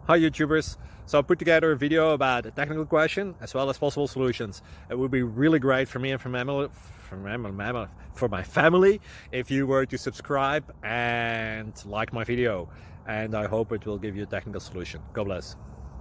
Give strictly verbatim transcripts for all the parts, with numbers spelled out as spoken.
Hi YouTubers! So I put together a video about a technical question as well as possible solutions. It would be really great for me and for my family, for my, for my family if you were to subscribe and like my video. And I hope it will give you a technical solution. God bless.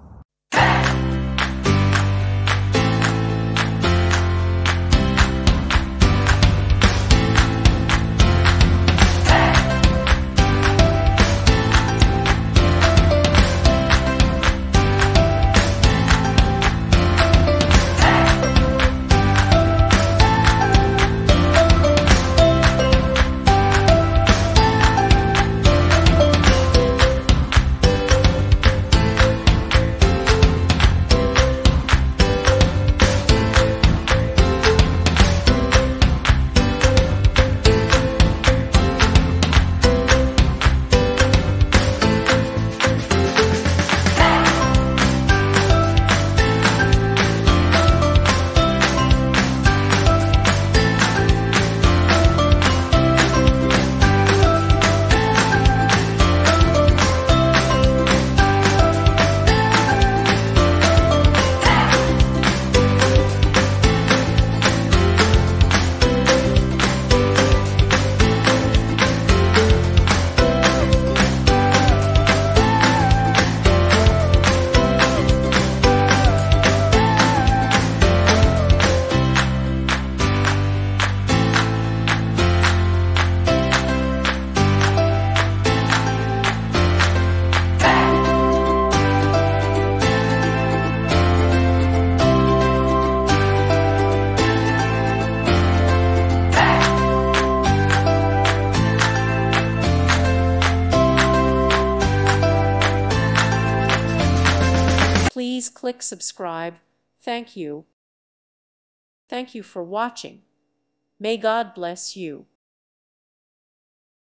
Please click subscribe. Thank you. Thank you for watching. May God bless you.